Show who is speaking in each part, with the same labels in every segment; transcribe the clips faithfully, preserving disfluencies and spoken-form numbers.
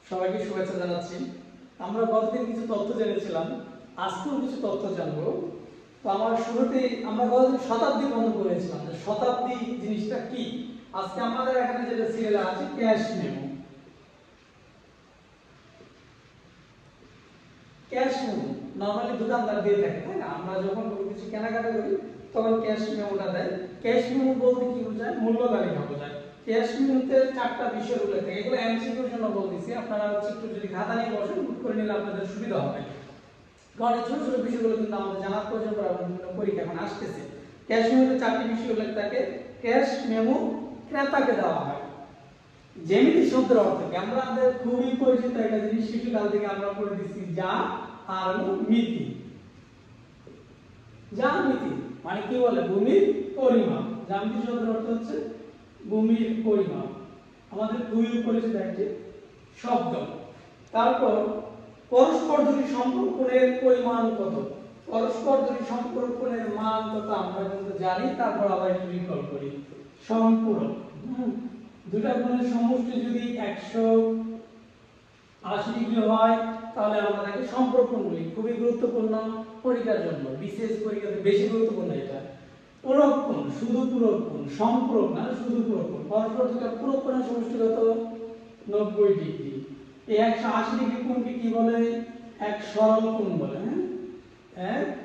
Speaker 1: সবাইকে শুভেচ্ছা জানাচ্ছি। আমরা গতদিন কিছু তথ্য জেনেছিলাম, আজকেও কিছু তথ্য জানবো। তো আমার শুরুতেই আমরা গতদিন শতাব্দী বন্ধ করেছিলাম যে শতাব্দী জিনিসটা কি। আজকে আমাদের এখানে যেটা সিরিয়াল আছে cash memo. Cash memo normally দোকানদার দিয়ে থাকে, তাই না? আমরা যখন কোনো কিছু কেনাকাটা করি তখন ক্যাশ মেমোটা দেয়। ক্যাশ মেমো বলতে কি বোঝায়? মূল্য তালিকা বোঝায়। ক্যাশ মেমোতে চারটা বিষয় উল্লেখ থাকে। এগুলো এমসিকিউর জন্য বলতেছি, আপনারা হচ্ছে একটু যদি খাতা নিয়ে বসেন নোট করে নিলে আপনাদের সুবিধা হবে। কারণ ছোট ছোট বিষয়গুলো কিন্তু আমাদের জানার প্রয়োজন পড়ে, বিভিন্ন পরীক্ষা এখন আসতেছে। ক্যাশ মেমোতে চারটি বিষয় উল্লেখ থাকে। ক্যাশ মেমো ক্রেতাকে দেওয়া হয়। জ্যামিতি শব্দের অর্থ কি? আমরা আমাদের খুবই পরিচিত একটা জিনিস শিশুকাল থেকে আমরা পড়ে দিচ্ছি, যা আর মিতি। জ্যামিতি মানে কি বলে? ভূমির পরিমাপ। জ্যামিতি শব্দের অর্থ হচ্ছে ভূমির পরিমাপ, আমাদের খুবই পরিচিত একটি শব্দ। তারপর পরস্পরযুগী সম্পর্কের পরিমাণ কত? পরস্পরযুগী সম্পর্কের মান কত আমরা কিন্তু জানি। তারপর আবার একটু রিকল করি। সম্পূরক, দুটা কোণের সমষ্টি যদি একশো আশি ডিগ্রি হয় তাহলে আমরা তাকে সম্পর্কণ বলি। খুবই গুরুত্বপূর্ণ পরীক্ষার জন্য, বিশেষ পরীক্ষাতে বেশি গুরুত্বপূর্ণ এটা। পূরক কোণ, শুধু পূরক কোণ, সম্পূরক না শুধু পূরক কোণ। পরস্পর দুটো পূরক কোণের সমষ্টি কত? নব্বই ডিগ্রি। এই একশো আশি ডিগ্রি কোণকে কি বলে? এক সরল কোণ বলে। হ্যাঁ, এক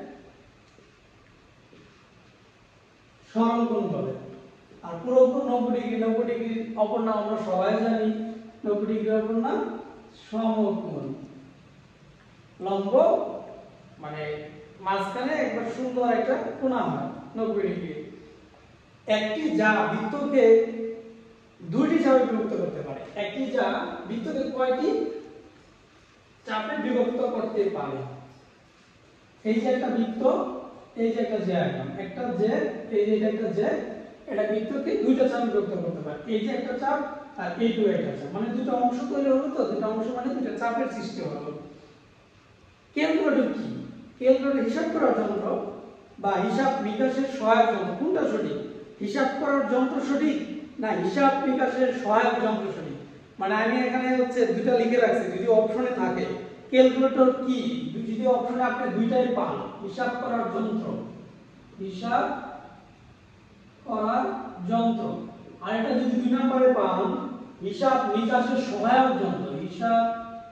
Speaker 1: সরল কোণ বলে। আর পূরক কোণ নব্বই ডিগ্রি। নব্বই ডিগ্রির অপর নাম আমরা সবাই জানি। নব্বই ডিগ্রির অপর নাম সমকোণ। লম্ব মানে মাঝখানে একবার সুন্দর একটা কোণা হয় নব্বই ডিগ্রি। একটি যা বৃত্তকে দুইটি চাপে বিভক্ত করতে পারে। একটি যা বৃত্তকে কয়টি চাপে বিভক্ত করতে পারে? এই যে একটা বৃত্ত, এই যে একটা জ্যাকম, একটা জে, এই যে একটা জে, এটা বৃত্তকে দুইটা চাপে বিভক্ত করতে পারে। এই যে একটা চাপ আর এইটু একটা চাপ, মানে দুটো অংশ তৈরি হলো। তো দুটো অংশ মানে দুটো চাপের সৃষ্টি হলো। ক্যালকুলেটর কি? ক্যালকুলেটর হিসাব করার যন্ত্র বা হিসাব বিকাশের সহায়ক যন্ত্র। কোনটা সঠিক? হিসাব করার যন্ত্র সঠিক না হিসাব বিকাশের সহায়ক যন্ত্র সঠিক? মানে আমি এখানে হচ্ছে দুটো লিখে রাখছি, যদি অপশনে থাকে ক্যালকুলেটর কি, যদি অপশনে আপনি দুইটাই পান, হিসাব করার যন্ত্র, হিসাব করার যন্ত্র, আর এটা যদি দুই নম্বরে পান হিসাব নিকাশের সহায়ক যন্ত্র, হিসাব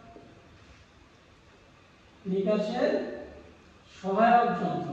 Speaker 1: নিকাশের সহায়ক যন্ত্র।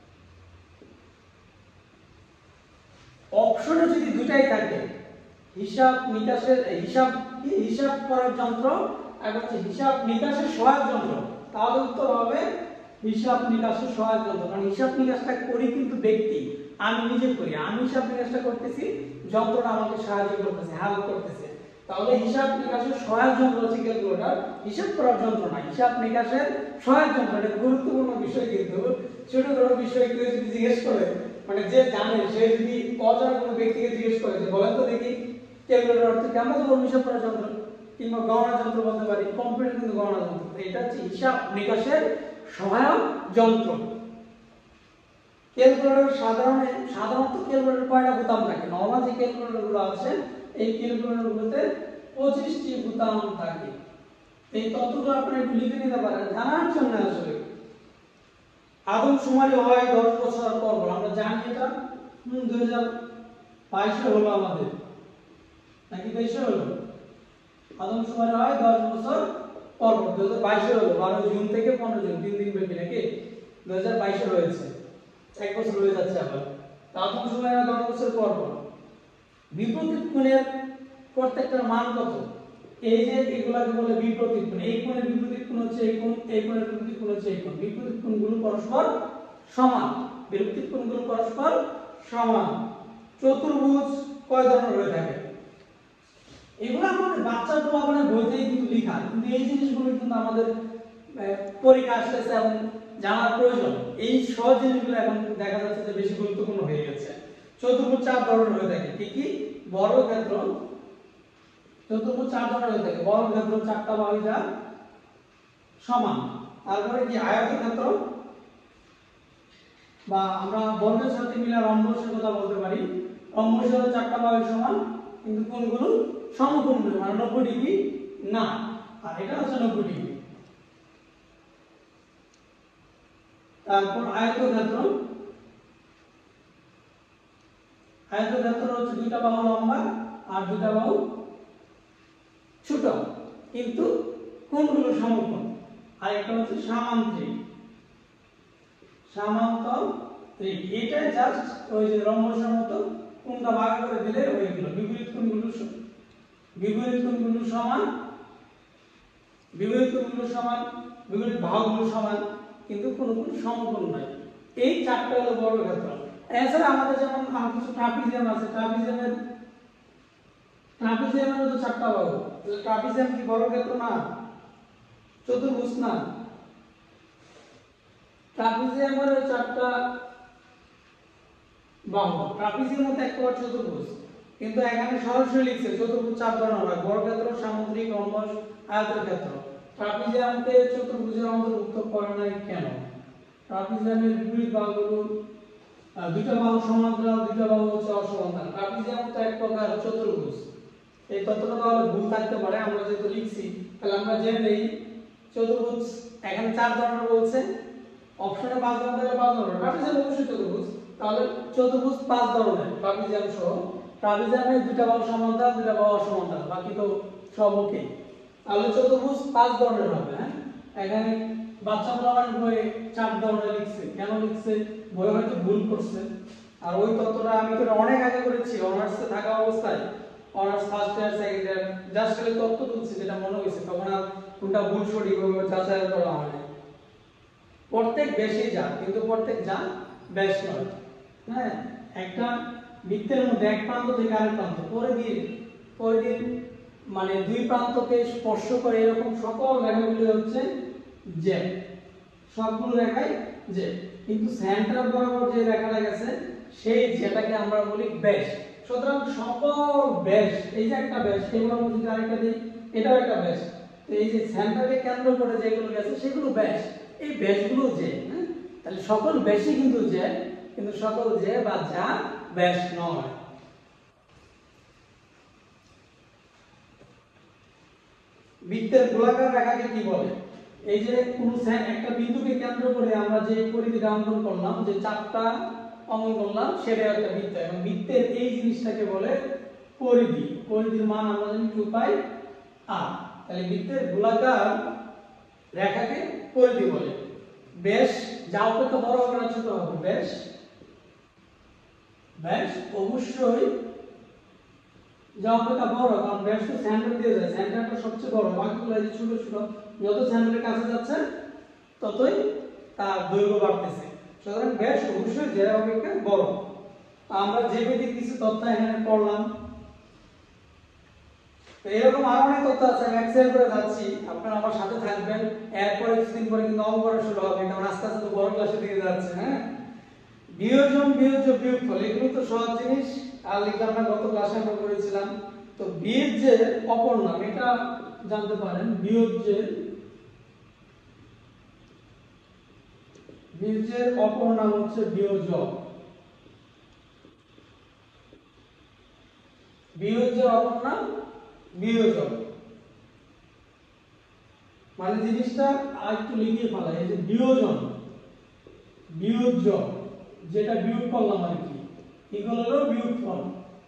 Speaker 1: অপশনে যদি দুটাই থাকে, হিসাব নিকাশের হিসাব কি হিসাব করার যন্ত্র আর হচ্ছে হিসাব নিকাশের সহায়ক যন্ত্র, তাহলে উত্তর হবে হিসাব নিকাশের সহায়ক যন্ত্র। কারণ হিসাব নিকাশটা করি কিন্তু ব্যক্তি, আমি নিজে করি। আমি হিসাব নিকাশটা করতেছি, যন্ত্রটা আমাকে সাহায্য করতেছে, হেল্প করতেছে। তাহলে হিসাব নিকাশের সহায়ক যন্ত্র হচ্ছে ক্যালকুলেটর, হিসাব করার যন্ত্র না, হিসাব নিকাশের সহায়ক যন্ত্র। এটা গুরুত্বপূর্ণ বিষয়। কিন্তু ছোট ছোট বিষয় কেউ যদি জিজ্ঞেস করে, মানে যে জানে সে যদি অজানা কোনো ব্যক্তিকে জিজ্ঞেস করে যে বলেন তো দেখি ক্যালকুলেটর অর্থ কি, আমরা তো বলবো হিসাব করার যন্ত্র কিংবা গণনা যন্ত্র বলতে পারি। কম্পিউটার কিন্তু গণনা যন্ত্র। এটা হচ্ছে হিসাব নিকাশের সহায়ক যন্ত্র। ক্যালকুলেটর সাধারণ সাধারণত ক্যালকুলেটর কয়টা বোতাম থাকে? নরমাল যে ক্যালকুলেটরগুলো আছে এই ক্যালকুলেটরগুলোতে পঁচিশটি বোতাম থাকে। এই তথ্যটা আপনি একটু লিখে নিতে পারেন জানার জন্য। আসলে আদমশুমারি হয় দশ বছর পর পর, আমরা জানি এটা। হুম দুই হাজার বাইশে হলো আমাদের, নাকি তেইশে হলো? আদমশুমারি হয় দশ বছর পর পর। দুই হাজার বাইশে হলো বারো জুন থেকে পনেরো জুন, তিন দিন ব্যাপী, নাকি? দুই হাজার বাইশে রয়েছে, এক বছর হয়ে যাচ্ছে আবার। আদমশুমারি হয় দশ বছর পর পর। বিপরীত কোণের প্রত্যেকটার মান কত? এই যে এগুলাকে বলে বিপরীত কোণ। এই কোণের বিপরীত কোণ হচ্ছে এই কোণ, এই কোণের বিপরীত কোণ হচ্ছে এই কোণ। বিপরীত কোণগুলো পরস্পর সমান। বিপরীত কোণগুলো পরস্পর সমান। চতুর্ভুজ কয় ধরনের হয়ে থাকে? এগুলো আমাদের বাচ্চা পোলাপানের বইতেই কিন্তু লেখা, কিন্তু এই জিনিসগুলো কিন্তু আমাদের পরীক্ষা আসতেছে এবং জানার প্রয়োজন। এই সহজ জিনিসগুলো এখন দেখা যাচ্ছে যে বেশি গুরুত্বপূর্ণ হয়ে গেছে। চতুর্ভুজ চার ধরনের হয়ে থাকে। কি কি? বর্গক্ষেত্র। চতুর্ভুজ চার ধরনের হয়ে থাকে। বর্গক্ষেত্র চারটা বাহু যা সমান। তারপরে কি? আয়তক্ষেত্র, বা আমরা বর্গের সাথে মিলে রম্বসের কথা বলতে পারি। রম্বসের সাথে চারটা বাহু সমান কিন্তু কোণগুলো সমকোণ, মানে নব্বই ডিগ্রি না। আর এটা হচ্ছে নব্বই ডিগ্রি। তারপর আয়তক্ষেত্র, আয়তক্ষেত্র হচ্ছে দুইটা বাহু লম্বা আর দুইটা বাহু ছোট, কিন্তু কোণগুলো সমকোণ। আর একটা হচ্ছে সামান্তরিক, সামান্তরিক এটা জাস্ট ওই যে রম্বসের মতো কোণটা ভাগ করে দিলে হয়ে গেল। বিপরীত কোণগুলো বিপরীত কোণগুলো সমান, বিপরীত কোণগুলো সমান, বিপরীত বাহুগুলো সমান, কিন্তু কোনো কোণ সমকোণ নাই। এই চারটা হলো বর্গক্ষেত্র। এছাড়া আমাদের যেমন আর কিছু ট্রাপিজিয়াম আছে, ট্রাপিজিয়ামের ট্রাপিজিয়ামের তো চারটা বাহু। ট্রাপিজিয়াম কি বর্গক্ষেত্র না? চতুর্ভুজ না? ট্রাপিজিয়ামের চারটা বাহু, ট্রাপিজিয়াম হতে একটা চতুর্ভুজ, কিন্তু এখানে সরাসরি লিখছে চতুর্ভুজ চার ধরনের হয়: বর্গক্ষেত্র, সামুদ্রিক, রম্বস, আয়তক্ষেত্র। ট্রাপিজিয়ামকে চতুর্ভুজের অন্তর্ভুক্ত করে নাই কেন? ট্রাপিজিয়ামের বিপরীত বাহুগুলো দুইটা বাহু সমান্তরাল, দুইটা বাহু হচ্ছে অসমান্তরাল। ট্রাপিজিয়াম তো এক প্রকার চতুর্ভুজ। এই তত্ত্বটা তাহলে ভুল থাকতে পারে, আমরা যেহেতু লিখছি তাহলে আমরা জেনে নেই চতুর্ভুজ এখানে চার ধরনের বলছে, অপশনে পাঁচ ধরনের, পাঁচ ধরনের। ট্রাপিজিয়াম অবশ্যই চতুর্ভুজ, তাহলে চতুর্ভুজ পাঁচ ধরনের ট্রাপিজিয়াম সহ। ট্রাপিজিয়ামে দুইটা বাহু সমান্তরাল, দুইটা বাহু অসমান্তরাল, বাকি তো সব ওকে। তাহলে চতুর্ভুজ পাঁচ ধরনের হবে। হ্যাঁ, এখানে বাচ্চা বলার বইয়ে চার ধরনের লিখছে। কেন লিখছে? বই হয়তো ভুল করছে। আর ওই তত্ত্বটা আমি তো অনেক আগে করেছি অনার্সে থাকা অবস্থায়, honours first year second year, just খালি তত্ত্ব তুলছি যেটা মনে হয়েছে, তখন আর কোনটা ভুল সঠিক ওইভাবে যাচাই করা হয় না। প্রত্যেক বেশি যা, কিন্তু প্রত্যেক যা বেশ নয়। হ্যাঁ, একটা বৃত্তের মধ্যে এক প্রান্ত থেকে আরেক প্রান্ত পরিধির পরিধির মানে দুই প্রান্তকে স্পর্শ করে এরকম সকল রেখাগুলো হচ্ছে জেড, সবগুলো রেখাই জেড, কিন্তু সেন্টার বরাবর যে রেখাটা গেছে সেই যেটাকে আমরা বলি ব্যাস। সুতরাং সকল ব্যাস, এই যে একটা ব্যাস, এবার যদি আরেকটা দিই এটাও একটা ব্যাস, তো এই যে সেন্টারকে কেন্দ্র করে যেগুলো গেছে সেগুলো ব্যাস, এই ব্যাসগুলো জেড। হ্যাঁ, তাহলে সকল ব্যাসই কিন্তু জেড, কিন্তু সকল জে বা যা ব্যাস নয়। বৃত্তের গোলাকার রেখাকে কি বলে? এই যে কোন একটা বিন্দুকে কেন্দ্র করে আমরা যে পরিধিটা অঙ্কন করলাম, যে চাপটা অঙ্কন করলাম, সেটা একটা বৃত্ত। এবং বৃত্তের এই জিনিসটাকে বলে পরিধি। পরিধির মান আমরা জানি টু পাই আর। তাহলে বৃত্তের গোলাকার রেখাকে পরিধি বলে। ব্যাস যা অপেক্ষা বড় হবে না ছোট হবে, ব্যাস ব্যাস অবশ্যই যা অপেক্ষা বড়, কারণ ব্যাস তো সেন্টার দিয়ে যায়, সেন্টারটা সবচেয়ে বড়, বাকিগুলো এই ছোট ছোট, যত সেন্টারের কাছে যাচ্ছে ততই তার দৈর্ঘ্য বাড়তেছে। সুতরাং ব্যাস অবশ্যই যে অপেক্ষা বড়। আমরা যে ভিত্তিক কিছু তথ্য এখানে পড়লাম, তো এরকম আরো অনেক তথ্য আছে, আমি এক্সেল করে যাচ্ছি, আপনারা আমার সাথে থাকবেন। এরপরে কিছুদিন পরে কিন্তু অঙ্ক করা শুরু হবে, কারণ আস্তে আস্তে তো বড় ক্লাসে দিকে যাচ্ছে। হ্যাঁ, বিয়োজন, বিয়োজ্য, বিয়োগফল এগুলো তো সহজ জিনিস, আর লিখলাম না, গত ক্লাসে আমরা করেছিলাম। তো বিয়োজ্যের অপর নাম এটা জানতে পারেন, বিয়োজ্যের বিয়োজ্যের অপর নাম হচ্ছে বিয়োজক। বিয়োজ্যের অপর নাম বিয়োজক, মানে জিনিসটা আরেকটু লিখে ফেলা, এই যে বিয়োজন, বিয়োজ্যক যেটা বিয়োগ করলাম আর কি, এগুলো হলো বিয়োগফল।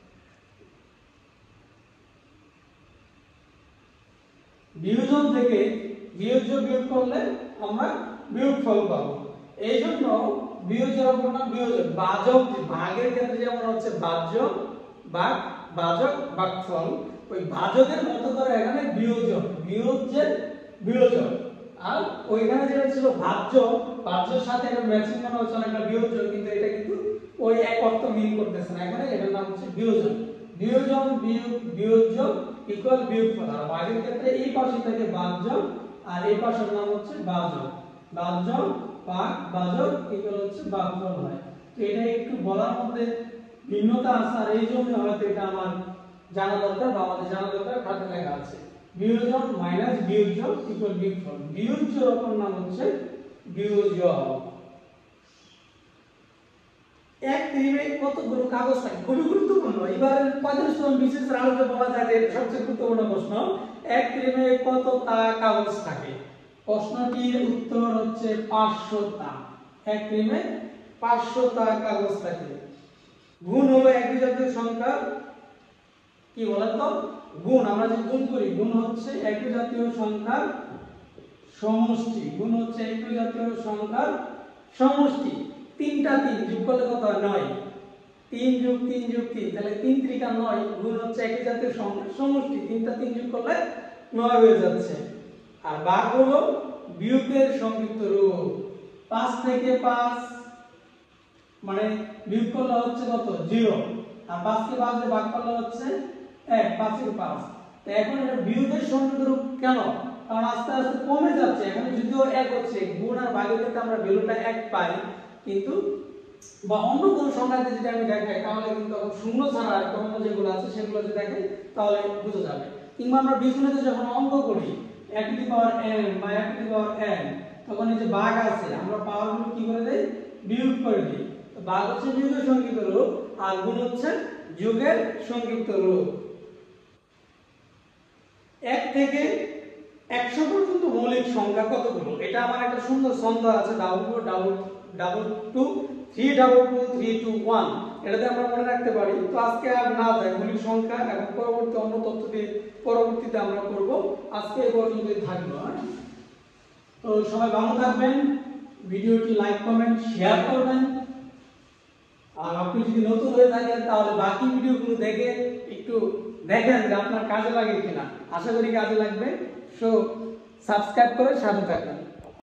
Speaker 1: বিয়োজন থেকে বিয়োজ্য বিয়োগ করলে আমরা বিয়োগফল পাবো। এই জন্য বিয়োজ্যের অপর নাম বিয়োজক। বাজক, ভাগের ক্ষেত্রে যেমন হচ্ছে বাহ্য, ভাগ, বাজক, ভাগফল, ওই ভাজকের মতো করে এখানে বিয়োজক, বিয়োজ্যের বিয়োজক। আর ওইখানে যেটা ছিল ভাজ্য, ভাজ্যের সাথে এটা ম্যাচিং মনে হচ্ছে একটা বিয়োজ্য, কিন্তু এটা কিন্তু ওই এক অর্থ মিল করতেছে না, এখানে এটার নাম হচ্ছে বিয়োজন। বিয়োজন, বিয়োগ, বিয়োজ্য ইকুয়াল বিয়োগফল। আর ভাগের ক্ষেত্রে এই পাশে থাকে বাহ্য আর এই পাশের নাম হচ্ছে বাজক, বাহ্য, ভাগ, বাজক ইকুয়াল হচ্ছে ভাগফল হয়। তো এটা একটু বলার মধ্যে ভিন্নতা আছে, আর এই জন্য হয়তো এটা আমার জানা দরকার বা আমাদের জানা দরকার, খাতে লেখা আছে বিয়োজন মাইনাস বিয়োজ্য ইকুয়াল বিয়োগফল। বিয়োজ্যের অপর নাম হচ্ছে বিয়োজক। এক ক্রিমে কতগুলো কাগজ থাকে, খুবই গুরুত্বপূর্ণ। এবার পঁয়তাল্লিশতম বিশেষ আলোচনা বলা যায় যে সবচেয়ে গুরুত্বপূর্ণ প্রশ্ন, এক ক্রিমে কতটা কাগজ থাকে? প্রশ্নটির উত্তর হচ্ছে পাঁচশোটা। এক ক্রিমে পাঁচশোটা কাগজ থাকে। গুণ হলো একই জাতীয় সংখ্যা, কি বলেন তো? গুণ, আমরা যে গুণ করি, গুণ হচ্ছে একই জাতীয় সংখ্যার সমষ্টি। গুণ হচ্ছে একই জাতীয় সংখ্যার সমষ্টি। তিনটা তিন যোগ করলে কত হয়? নয়। তিন যোগ তিন যোগ তিন, তাহলে তিন ত্রিকা নয়। গুণ হচ্ছে একই জাতীয় সংখ্যার সমষ্টি, তিনটা তিন যোগ করলে নয় হয়ে যাচ্ছে। আর ভাগ হলো বিয়োগের সংক্ষিপ্ত রূপ। পাঁচ থেকে পাঁচ মানে বিয়োগ করলে হচ্ছে কত? জিরো। আর পাঁচ কে পাঁচ দিয়ে ভাগ করলে হচ্ছে এক, পাঁচ এর পাঁচ। তো এখন এটা বিয়োগের সংক্ষিপ্ত রূপ কেন? কারণ আস্তে আস্তে কমে যাচ্ছে। এখানে যদিও এক হচ্ছে, গুণ আর ভাগের ক্ষেত্রে আমরা ভ্যালুটা এক পাই, কিন্তু বা অন্য কোন সংখ্যাতে যদি আমি দেখাই তাহলে কিন্তু শূন্য ছাড়া অন্য যেগুলো আছে সেগুলো যদি দেখাই তাহলে বোঝা যাবে। কিংবা আমরা বীজগণিতে যখন অঙ্ক করি এক টু দি পাওয়ার n বা এক টু দি পাওয়ার n, তখন এই যে ভাগ আছে আমরা পাওয়ারগুলো কি করে দেই? বিয়োগ করে দিই। তো ভাগ হচ্ছে বিয়োগের সংক্ষিপ্ত রূপ আর গুণ হচ্ছে যোগের সংক্ষিপ্ত রূপ। এক থেকে একশো পর্যন্ত মৌলিক সংখ্যা কতগুলো? এটা আমার একটা সুন্দর ছন্দ আছে, double four double double two three double two three two one, এটাতে আমরা মনে রাখতে পারি। তো আজকে আর না যায় মৌলিক সংখ্যা, এবং পরবর্তী অন্য তথ্য দিয়ে পরবর্তীতে আমরা করব। আজকে এই পর্যন্তই থাকলো। তো সবাই ভালো থাকবেন, ভিডিওটি লাইক কমেন্ট শেয়ার করবেন। আর আপনি যদি নতুন হয়ে থাকেন তাহলে বাকি ভিডিওগুলো দেখে একটু দেখেন যে আপনার কাজে লাগে কিনা। আশা করি কাজে লাগবে। সো সাবস্ক্রাইব করে সাথে থাকবেন।